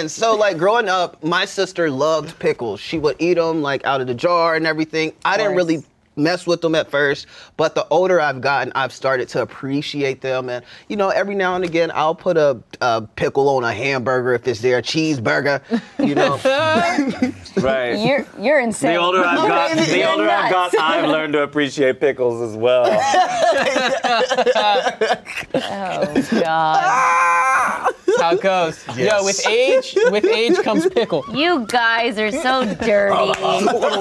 And so, like, growing up, my sister loved pickles. She would eat them, like, out of the jar and everything. I didn't really mess with them at first, but the older I've gotten, I've started to appreciate them. And, you know, every now and again, I'll put a pickle on a hamburger if it's there, a cheeseburger, you know. Right. You're insane. The older I've got, I've learned to appreciate pickles as well. Oh, God. How it goes. Yes. Yo, with age comes pickle. You guys are so dirty.